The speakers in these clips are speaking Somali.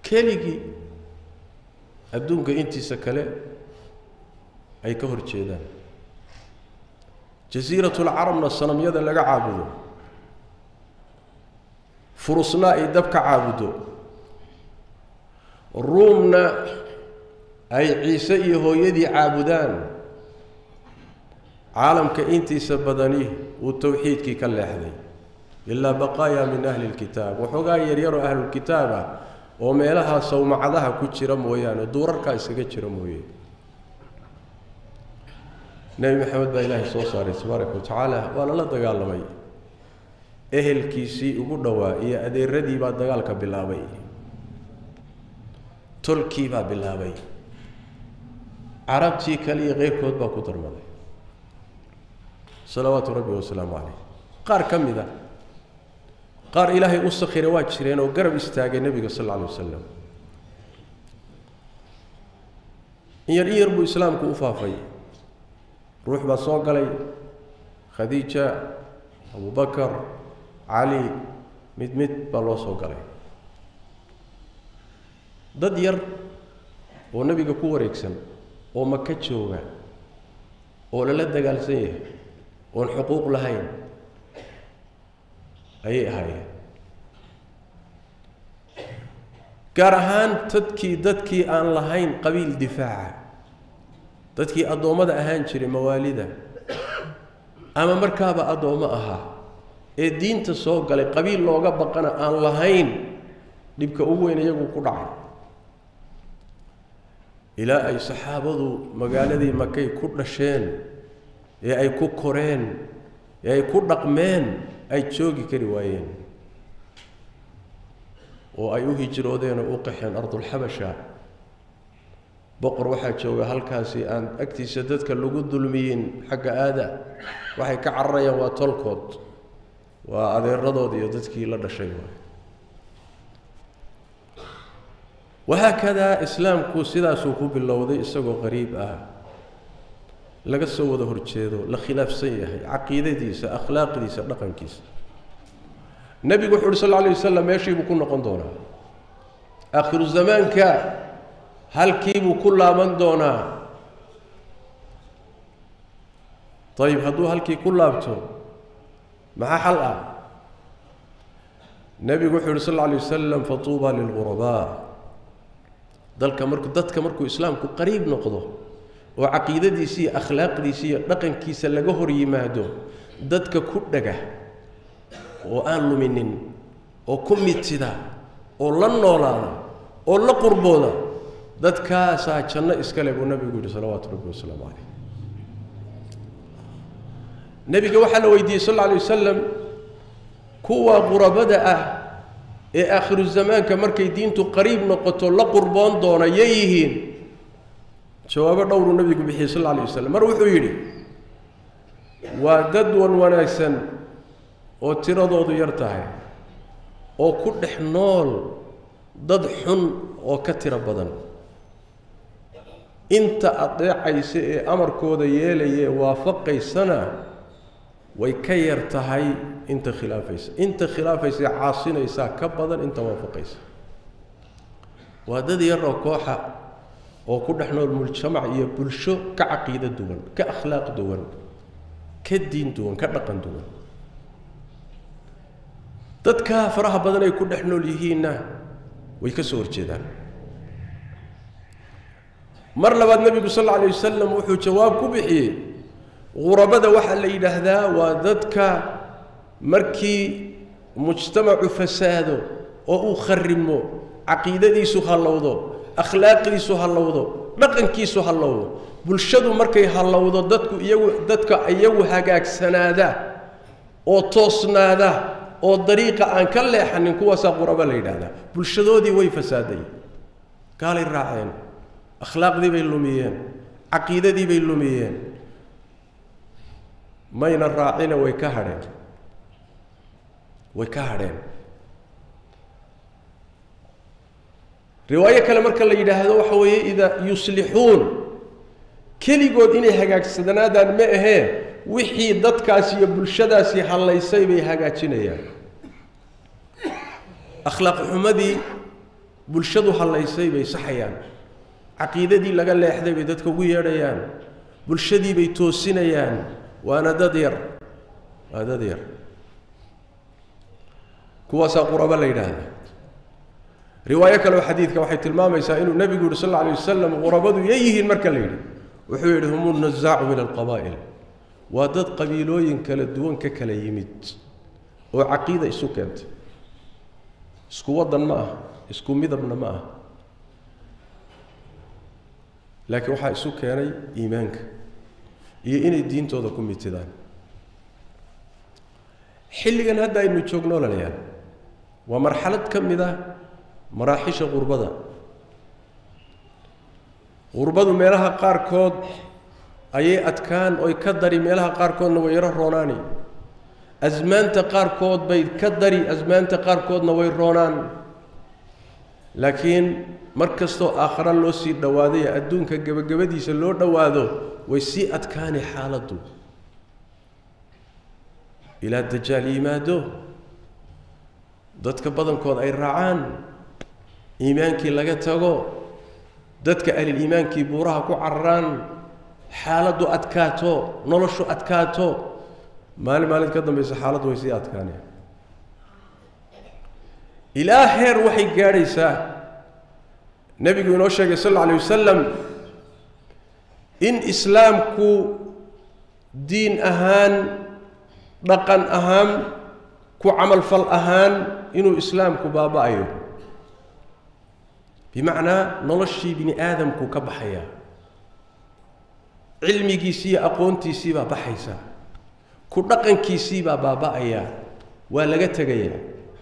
keligii adduunka intiisa kale ay ka hor jeedaan jasiiratul carabna sanamyada laga caabudo furusna ay dabka caabudo ruumna ay ciise iyo hooyadii caabudaan caalamka intiisa badani uu tawxiidkii ka leexday ilaa baqaaya min ahli alkitaab waxoogaa yaryaro ahlulkitaaba oo meelaha sawmacadaha ku jira mooyaane duurarka isaga jira mooyee nabi maxamed baa ilaahay soo saaray tabaaraka wa tacaala waana la dagaalamay ehelkiisii ugu dhowaa iyo adeeradii baa dagaalka bilaabay tolkii baa bilaabay carabtii kale iyo qeyrkood baa ku darmaday salawaatu rabbi wasalaamu calayh qaar ka mid ah qaar ilaahay u sakhiray waa jireen oo garab istaagay nebiga sal alla alay wasalam in yar buu islaamku u faafay ruux baa soo galay khadiija abubakar cali mid baa loo soo galay dad yar oo nebiga ku wareegsan oo maka jooga oo lala dagaalsan yahay oon xuquuq lahayn ayay ahaayeen gaar ahaan dadkii aan lahayn qabiil difaaca dadkii addoommada ahaan jiray mawaalida ama markaaba addoommo ahaa ee diinta soo galay qabiil looga baqana aan lahayn dhibka ugu weyn iyagu ku dhacay ilaa ay saxaabadu magaaladii makay ku dhasheen ee ay ku koreen ee ay ku dhaqmeen ay joogi kari waayeen oo ay u hijroodeen oo u qaxeen ardulxabasha boqor waxaa jooga halkaasi aan agtiisa dadka lagu dulmiyin xagga aada waxay ka cararayaan waa tolkood waa adeeradood iyo dadkii la dhashay wahaakada islaamku sidaasuu ku bilowday isagoo qariib ah laga soo wada horjeedo la khilaafsan yahay caqiidadiisa akhlaaqdiisa dhaqankiisa nabigu wuxuu sal alla alayh wasalam meeshii buu ku noqon doonaa aakhiru zamaanka halkii buu ku laaban doonaa ayib hadduu halkii ku laabto maxaa xal ah nabigu wuxuu yihi sal alla alayh wasalam fatuuba lilghurabaa dadka markuu islaamku qariib noqdo oo caqiidadiisa iyo akhlaaqdiisa iyo dhaqankiisa laga hor yimaado dadka ku dhaga oo aan luminin oo ku mitida oo la noolaada oo la qurbooda dadkaasaa janno iskale buu nabigu yidhi salawaatu rabbi wasalaamu calayh nebiga waxaa la weydiiyey sal alla alay wasalam kuwa qurabada ah ee aakhiru zamaanka markay diintu qariib noqoto la qurboon doona yay yihiin jawaabo dhowruu nabigu bixiyey sal alla alay wasalam mar wuxuu yidhi waa dad wanaagsan oo tiradoodu yar tahay oo ku dhex nool dad xun oo ka tiro badan inta adeecaysa ee amarkooda yeelaya waafaqaysana way ka yar tahay inta khilaafaysa caasinaysaa ka badan inta waafaqaysa waa dad yar oo kooxa oo ku dhex nool mujtamac iyo bulsho ka caqiido duwan ka akhlaaq duwan ka diin duwan ka dhaqan duwan dadka faraha badan ay ku dhex nool yihiinna way ka soo horjeedaan mar labaad nabigu sal alla alayh wasalam wuxuu jawaab ku bixiyey qurabada waxaa la yidhaahdaa waa dadka markii mujtamacu fasaado oo uu kharimo caqiidadiisu hallowdo akhlaaqdiisu hallowdo dhaqankiisu hallowdo bulshadu markay hallowdo dadka iyagu hagaagsanaada oo toosnaada oo dariiqa aan ka leexanin kuwaasaa quraba la yidhaahdaa bulshadoodii way fasaaday gaalay raaceen akhlaaqdii bay lumiyeen caqiidadii bay lumiyeen mayna raacina way ka hadheen riwaayo kale marka la yidhaahdo waxa weeye idaa yuslixuun keligood inay hagaagsanaadaan ma ahee wixii dadkaasi iyo bulshadaasi hallaysay bay hagaajinayaan akhlaaq xumadii bulshadu halaysay bay saxayaan caqiidadii laga leexday bay dadka ugu yeedhayaan bulshadii bay toosinayaan waana dad yar kuwaasaa quraba la yidhaahda riwaayo kale oo xadiidka waxay tilmaamaysaa inuu nebigu yidhi sal alla alay wasalam qurabadu yayihiin marka la yidhi wuxuu yidhi humu nazaacu min alqabaa'il waa dad qabiilooyin kala duwan ka kala yimid oo caqiida isu keentay isku waddan ma aha isku midabna ma aha laakiin waxaa isu keenay iimaanka iyo inay diintooda ku mitidaan xilligan hadda aynu joogno lalayaal waa marxalad ka mid ah maraaxisha qurbadu meelaha qaarkood ayay adkaan oy ka dari meelaha qaarkoodna way yaro roonaani asmaanta qaarkood bay ka dari asmaanta qaarkoodna way roonaan laakiin mar kastoo aakhira loo sii dhowaaday adduunka gabagabadiisa loo dhowaado way sii adkaani xaaladdu ilaa dajaal yimaado dadka badankood ay raacaan iimaankii laga tago dadka ahlil iimaankii buuraha ku cararaan xaaladdu adkaato noloshu adkaato maalin ka dambaysa xaaladdu way sii adkaaneen ilaa heer waxay gaadhaysaa nebigu inoo sheegay sal alla alayh wasalam in islaamku diin ahaan dhaqan ahaan ku camalfal ahaan inuu islaamku baaba'ayo bimacnaa noloshii bini aadamku ka baxaya cilmigiisii iyo aqoontiisii baa baxaysa ku dhaqankiisii baa baaba'aya waa laga tegayaa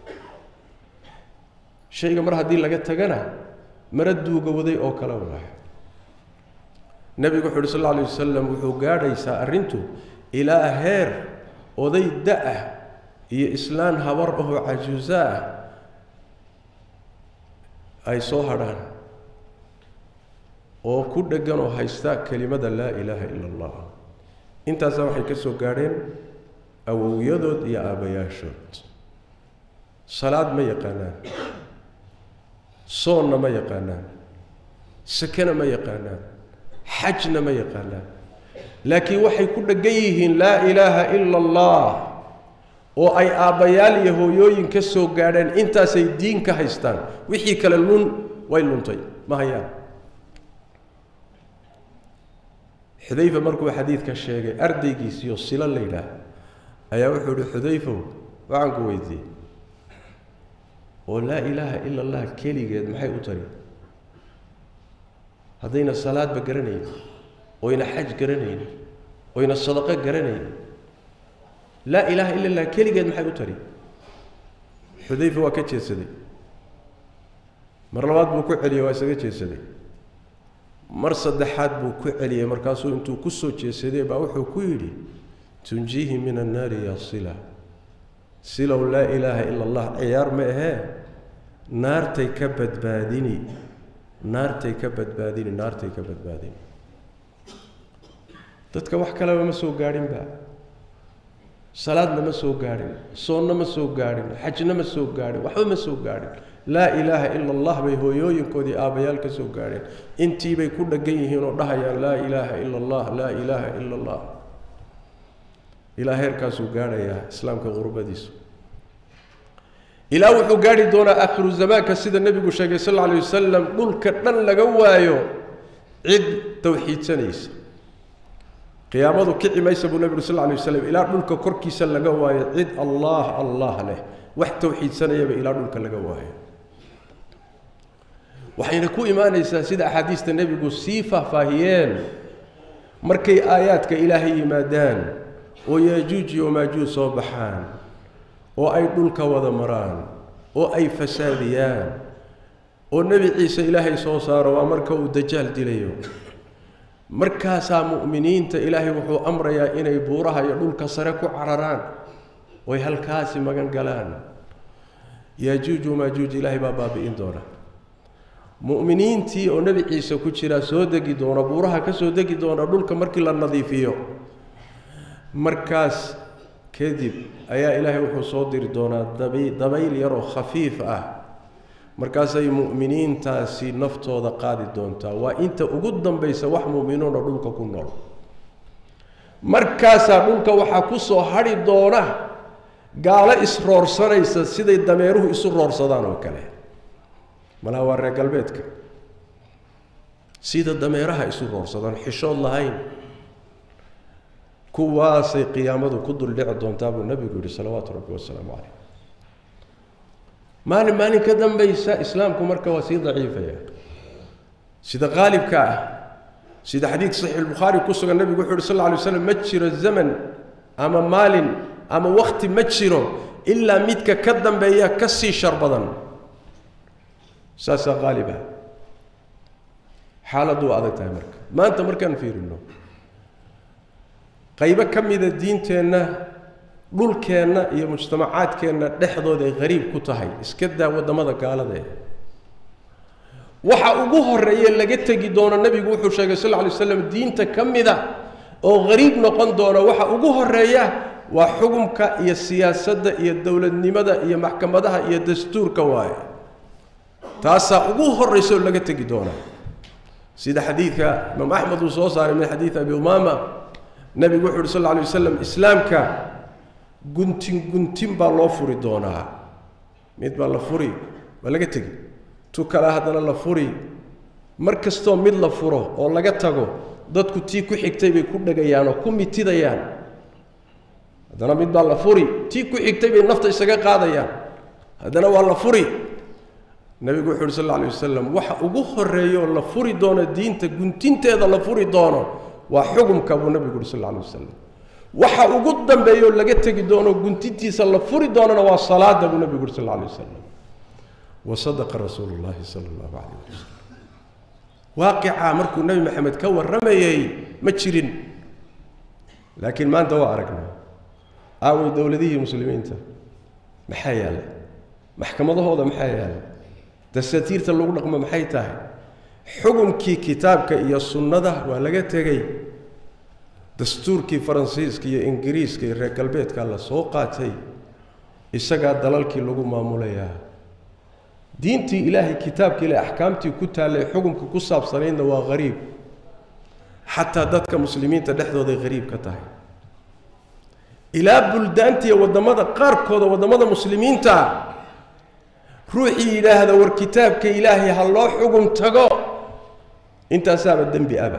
shayga mar haddii laga tagana mara duugawaday oo kale waayo nebigu wuxuu uhi sal alla alayh wasalam wuxuu gaadhaysaa arrintu ilaa heer oday da-ah iyo islaan habar ahoo cajuusa ah ay soo hadhaan oo ku dheggan oo haysta kelimada laa ilaaha ila allah intaasaa waxay ka soo gaadheen awowyadood iyo aabbayaashood salaad ma yaqaanaan soonna ma yaqaanaan sakana ma yaqaanaan xajna ma yaqaanaan laakiin waxay ku dheggan yihiin laa ilaaha ila allah oo ay aabbayaal iyo hooyooyin ka soo gaadheen intaasay diin ka haystaan wixii kale way luntay ma hayaan xudayfa markuu xadiidka sheegay ardaygiisiyo silo la yidhaah ayaa wuxuu ihi xudayfow waxaan ku weydiiyey oo laa ilaaha ila allah keligeed maxay u tari haddayna salaadba garanayn oyna xaj garanayn oyna sadaqo garanayn laa ilaaha ila allah keligeed maxay u tari xudayfa waa ka jeedsaday mar labaad buu ku celiyey waa isaga jeedsaday mar saddexaad buu ku celiyey markaasuu intuu ku soo jeedsaday baa wuxuu ku yidhi tunjiihi min annaari yaa sila silow laa ilaaha ila allah ciyaar ma ahee naartay ka badbaadini dadka wax kaleba ma soo gaadhinba salaadna ma soo gaadhin soonna ma soo gaadhin xajna ma soo gaadhin waxba ma soo gaadhin laa ilaaha ila allah bay hooyooyinkoodii aabbayaal ka soo gaadheen intii bay ku dheggan yihiin oo dhahayaan laa ilaaha ila allah laa ilaaha ila allah ilaa heerkaasuu gaadhayaa islaamka qurbadiisu ilaa wuxuu gaadhi doonaa aakhiru zamaanka sida nebigu sheegay sal alla alayh wasalam dhulka dhan laga waayo cid tawxiidsanaysa qiyaamadu kici maysa buu nebigu sal alla alayh wasalam ilaa dhulka korkiisa laga waayo cid allah leh wax tawxiidsanayaba ilaa dhulka laga waayo waxayna ku imaanaysaa sida axaadiista nebigu sii faahfaahiyeen markay aayaadka ilaahay yimaadaan oo yaajuuj iyo maajuuj soo baxaan oo ay dhulka wada maraan oo ay fasaadiyaan oo nebi ciise ilaahay soo saaro waa marka uu dajaal dilayo markaasaa mu'miniinta ilaahay wuxuu amrayaa inay buuraha iyo dhulka sare ku cararaan oy halkaasi magan galaan yaajuuj wamaajuuj ilaahay baa baabi'in doona mu'miniintii oo nebi ciise ku jira soo degi doona buuraha ka soo degi doona dhulka markii la nadiifiyo markaas kadib ayaa ilaahay wuxuu soo diri doonaa dabayl yaroo khafiif ah markaasay mu'miniintaasi naftooda qaadi doontaa waa inta ugu dambaysa wax mu'miniinoo dhulka ku nool markaasaa dhulka waxaa ku soo hadhi doona gaalo isroorsanaysa siday dameeruhu isu roorsadaan oo kale malaha waa reer galbeedka sida dameeraha isu roorsadaan xishood lahayn kuwaasay qiyaamadu ku dul dhici doontaa buu nabigu yidhi salawaatu rabbi wasalaamu calayh maalin ka dambaysa islaamku marka waa sii daciifaya sida qaalibka ah sida xadiid saxiix albukhaari ku sugan nabigu wuxuu yidhi sal alla alay waslam ma jiro zaman ama maalin ama waqti ma jiro ilaa midka ka dambeeya ka sii shar badan saasaa qaalib ah xaaladdu waa adag tahay marka maanta markaan fiirino qaybo ka mida diinteenna dhulkeenna iyo mujtamacaadkeenna dhexdooda ay qariib ku tahay iska daa waddamada gaalada waxa ugu horeeya laga tegi doono nabigu wuxuu sheegay sal alla alay wasalam diinta ka mida oo qariib noqon doona waxa ugu horeeya waa xukumka iyo siyaasadda iyo dowladnimada iyo maxkamadaha iyo dastuurka waaye taasaa ugu horraysa oo laga tegi doona sida xadiidka imaam axmed uu soo saaray min xadiid abi umaama nabigu wuxuu yidhi sal alla alay wasalam islaamka guntin baa loo furi doonaa mid baa la furi waa laga tegi tu kale haddana la furi mar kastoo mid la furo oo laga tago dadku tii ku xigtay bay ku dhagayaan oo ku mitidayaan haddana mid baa la furi tii ku xigtay bay nafta isaga qaadayaan haddana waa la furi nabigu wuxuu yidhi sal alla alay wasalam waxa ugu horreeya oo la furi doono diinta guntinteeda la furi doono waa xukumka buu nabigu yidhi sal alla alay wasalam waxa ugu dambeeya oo laga tegi doono guntintiisa la furi doonana waa salaada buu nabigu yidhi sal alla alay wasalam وصدق رسول الله صلى الله عليه وسلم واقعا مركو النبي محمد كورميي ما جيرين لكن ما انت وارقنا او دولديه مسلمين محايا محكمدهودا محايا دستيرته لو دقمه maxay tahay xukunkii kitaabka iyo sunnada waa laga tagay dastuurkii faransiiska iyo ingiriiska iyo reer galbeedka la soo qaatay isaga dalalkii lagu maamulayaa diintii ilaahay kitaabkii ilaahay ahkaamtii ku taalay xukunka ku saabsanayna waa qariib xataa dadka muslimiinta dhexdooda ay qariib ka tahay ilaa buldaantii wadamada qaarkooda wadamada muslimiinta ruuxii yiraahdo war kitaabka ilaahay ha loo xukun tago intaasaaba dambi aba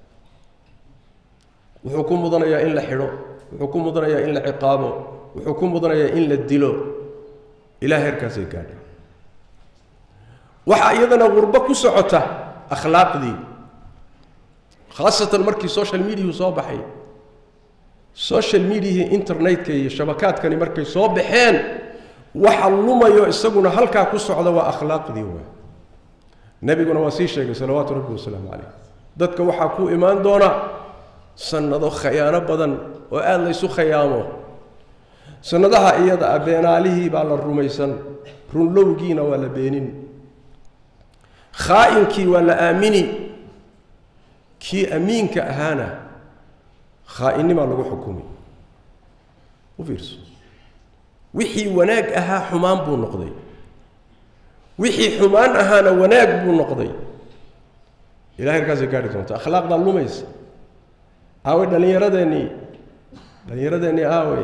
wuxuu ku mudanayaa in la xidho wuxuu ku mudanayaa in la ciqaabo wuxuu ku mudanayaa in la dilo ilaahay herkaasay gaadhay waxa iyadana qurbo ku socota akhlaaqdii khaasatan markii social media soo baxay social media internetka iyo shabakaadkani markay soo baxeen waxa lumayo isaguna halka ku socda waa akhlaaqdii waa nabiguna waa sii sheegay salawaatu rabbi wasalaamu calayh dadka waxa ku imaan doona sanado khiyaano badan oo aad la isu khiyaamo sanadaha iyada abeenaalihii baa la rumaysan runlowgiina waa la beenin khaa'inkii waa la aamini kii amiinka ahaana khaa'inima lagu xukumi u fiirso wixii wanaag ahaa xumaan buu noqday wixii xumaan ahaana wanaag buu noqday ilaahay kaas gaari doonta akhlaaqda lumaysa aawe dhalinyaradeenii aawe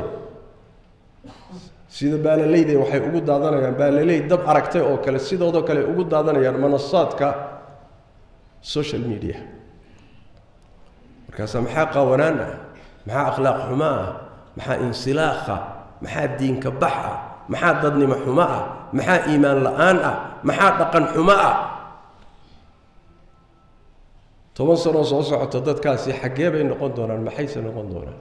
sida baalaleyda waxay ugu daadanayaan baalaley dab aragtay oo kale sidoo kale ugu daadanayaan manasaadka social media markaas maxaa qawanaan maxaa akhlaaq xumaa maxaa insilaaqa maxaa diinka baxa maxaa dadnimo xumaa maxaa iimaan la'aan maxaa dhaqan xumaa 10 sano soo socota dadkaasi xagee bay noqon doonaan maxayse noqon doonaan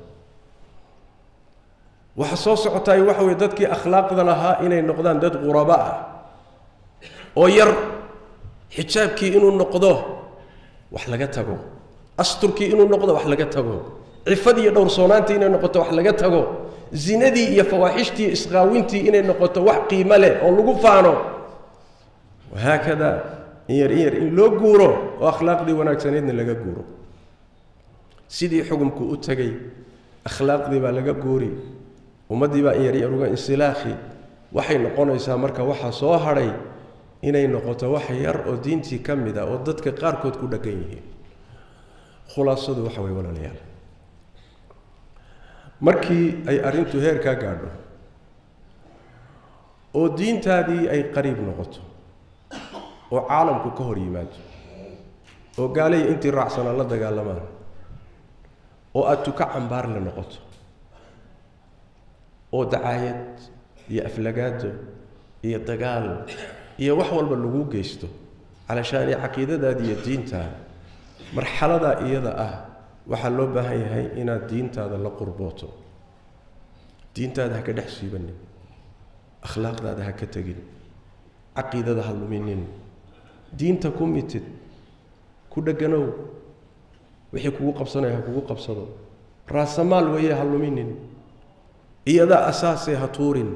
waxa soo socotay waxa way dadkii akhlaaqda lahaa inay noqdaan dad quraba oo yar xijaabkii inuu noqdo wax laga tago asturkii inuu noqdo wax laga tago cifadii iyo dhowrsoonaantii inay noqoto wax laga tago zinadii iyo fawaaxishtii isqaawintii inay noqoto wax qiimo leh oo lagu faano وهكذا in loo guuro oo akhlaaqdii wanaagsaneedna laga guuro sidii xukunku u tagay akhlaaqdii baa laga guuri ummadii baa yar uga insilaaxi waxay noqonaysaa marka waxa soo haray inay noqoto wax yar oo diintii ka mid ah oo dadka qaarkood ku dhagan yihiin khulaasadu waxa way walaalayaal markii ay arintu heer ka gaadho oo diintaadii ay qariib noqoto oo caalamku ka hor yimaado oo gaalay intii raacsan la dagaalamaan oo aad ka cambaar la noqoto oo dacaayad iyo aflagaado iyo dagaal iyo wax walba lagu geysto علشان عقيدة هذه الدين تا مرحلة إيضا waxa loo baahan yahay inaad diintaada la qurbooto diintaada ha ka dhex siibanin akhlaaqdaada ha ka tagin caqiidada ha luminin diinta ku mitid ku dhaganow wixii kugu qabsanaya kugu qabsado raasamaal weeye ha luminin iyada asaasay ha tuurin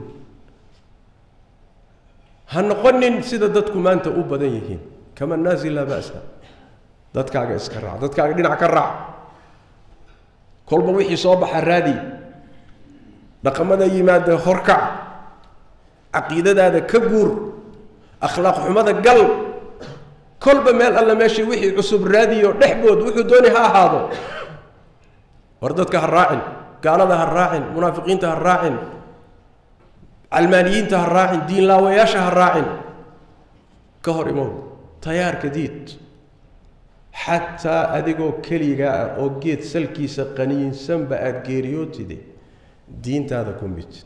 ha noqonin sida dadku maanta u badan yihiin kama naasi la baasa dadkaaga iska raac dadkaaga dhinac ka raac kolba wixii soo baxa raadi dhaqamada yimaada horkac caqiidadaada ka guur akhlaaq xumada gal kolba meel alla meeshii wixii cusub raadiyo dhexbood wuxuu doonay ha ahaado war dadka ha raacin gaalada ha raacin munaafiqiinta ha raacin almaaniyiinta ha raacin diin laawayaasha ha raacin ka hor imow tayaarka diid حتى أديكو كليجا أو جيت سلكي سقنين سنبا أدجيريوتي دي دين هذا كومبيت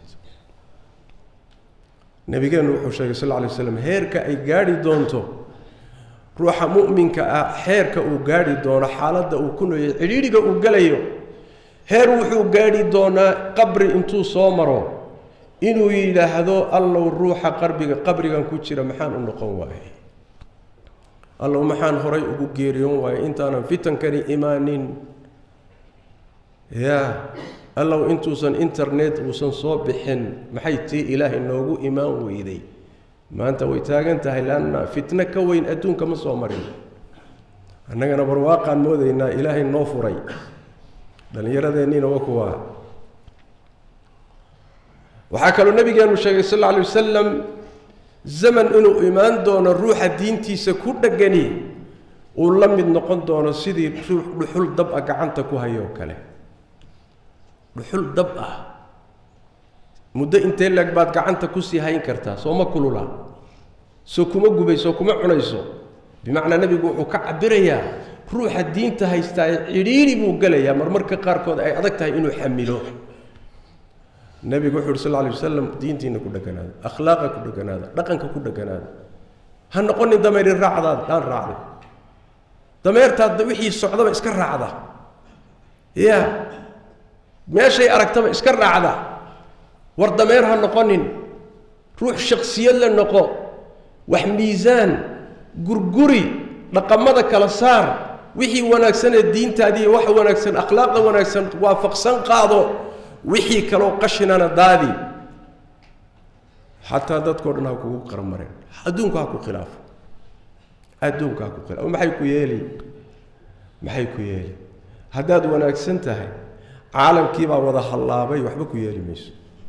نبي قال نوح صلى الله عليه وسلم هيرك أي جاري دونتو روح مؤمن كهيرك أو جاري دون حالة أو كنو يعيرك أو جليو هير وحو جاري دون قبر انتو صامرو إنو إلى هذا الله الروح قبرك كوتشي محان النقوم واهي الله محان هراي أبو جيريون وإنت أنا فتن كني إيمانين يا الله إنتو سن إنترنت وسن صبحن محيتي إله النوجو إيمان ويدي ما أنت ويتاجن تهلنا فتنة كوين أدون كم صامرين أنا برواقع مودي إن إله النوفري لأن يردني نوكوا وحكى النبي قال صلى الله عليه وسلم زمن إنه إيمان دون الروح الدين تيسكون دجني ولم ينقن دون سيدي رحول ضبأ كعنتك وهي وكله رحول ضبأ مدة أنت لك بعد كعنتك وسي هاي كرتا سو ما كلوا لا سو كم جبي سو كم عنيسو بمعنى النبي يقول كعبريا روح الدين تهيستعيري بوجليا مرمرك قاركود أي أدك إنه يحملوه النبي يقول صلى الله عليه وسلم دينتي إنه كله كناد أخلاقك كله كناد رقنك كله كناد هنقولني ضمير الرعدة لا الرعدة ضمير تدويحي الصعدة إسكر رعدة يا ما شيء أركتم إسكر رعدة والضمير هنقولني روح شخصية للنقو وحميزان جرجري رقم ماذا كالصار وحي ونكسن الدين تادي وحي ونكسن أخلاق ونكسن وافق سن قاضو وحي كلو قشنا دادي حتى تذكر انه كو قرمرين ادونك اكو خلاف ادونك اكو خلاف وما حيكو يلي ما حيكو يلي هداد وناكسنتها عالم كيبا ودا حلابي وحبا كو يلي ميس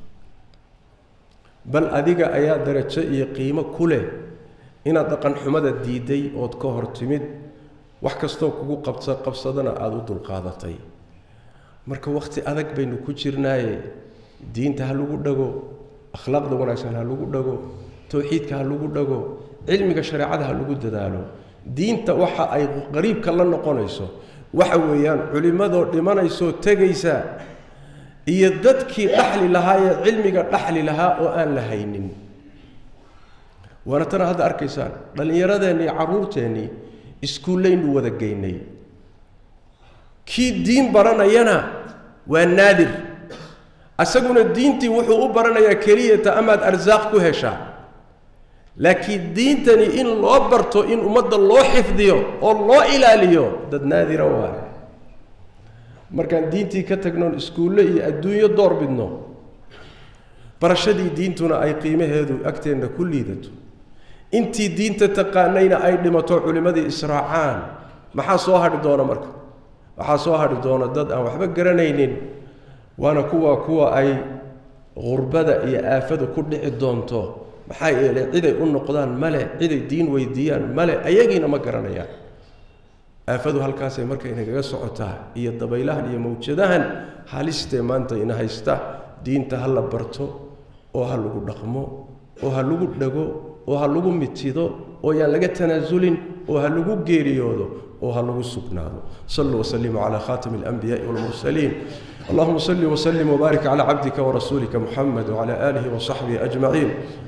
بل اديغا ايا درجه اي قيمه كله ان دقن حمده ديدي او ka hortimid wax kasto kugu qabsadana aad u dulqaadatay marka waqti adag baynu ku jirnaaye diinta ha lagu dhago akhlaaqda wanaagsan ha lagu dhago tawxiidka ha lagu dhago cilmiga shariicada ha lagu dadaalo diinta waxa ay qariibka la noqonayso waxa weeyaan culimadu dhimanayso tagaysa iyo dadkii dhaxli lahaa cilmiga dhaxli lahaa oo aan la haynin wana tana hada arkaysaan dhalinyaradeenii caruurteenii iskuulaynu wada geynay كي دين برنا ينا والنادر أسقون الدين تي وحو برنا يا كريه أمد أرزاق كهشا لكن دين تاني إن الله برتو إن أمد الله حفظيه الله إلاليه ده نادر واحد مركان دين تي كتجنون إسكولي الدنيا دور بدنا برشدي دين تنا أي قيمة هذا أكتر كل ذاته أنتي دين تتقانين أي لما تعلم مدى إسراعان ما حصوها الدورة مركان waxaa soo hari doona dad aan waxba garanaynin waana kuwa ay qurbada iyo aafada ku dhici doonto maxaa yeelay ciday u noqdaan male ciday diin weydiiyaan male ayagiina ma garanayaan aafadu halkaasay marka inagaga socotaa iyo dabaylahan iyo mawjadahan halistee maanta ina haysta diinta ha la barto oo ha lagu dhaqmo oo ha lagu dhago oo ha lagu mitido oo yaan laga tanaasulin oo ha lagu geeriyoodo oo ha lagu sugnaado sallu wa sallimu ala khatami al-anbiya wal mursalin اللهم صل وسلم وبارك على عبدك ورسولك محمد وعلى آله وصحبه أجمعين